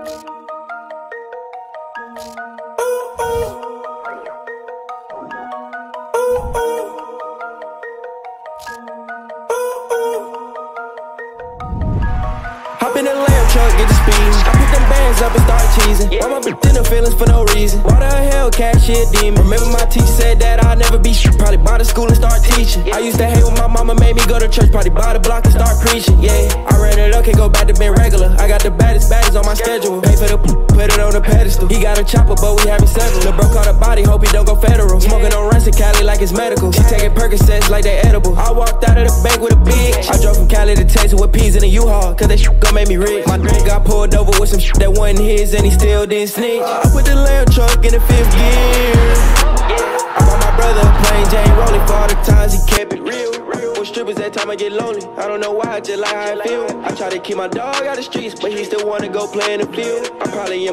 Hop in the lamb truck, get the speed. I pick them bands up and start cheesing. Why my bitch in the feelings for no reason? Why the hell cash shit demon? Remember my teacher said that I'd never be shit. Probably buy the school and start teaching. I used to hate when my mama made me go to church. Probably buy the block and start preaching. Yeah, I ran it up, can't go back to being regular. I got the baddest baddies on my schedule. Pay for the put it on the pedestal. He got a chopper, but we having several. The bro caught a body, hope he don't go federal. Smoking on rice in Cali like it's medical. She taking Percocets like they edible. I walked out of the bank with a big. I drove from Cali to Texas with peas in a U-Haul, cause that shit gon' make me rich. My nigga got pulled over with some shit that wasn't his, and he still didn't snitch. I put the lamb truck in the 5th gear. I bought my brother a plain Jane rolling for all the times he kept it real. With strippers that time I get lonely. I don't know why, I just like how I feel. I try to keep my dog out the streets, but he still wanna go play in the field. I probably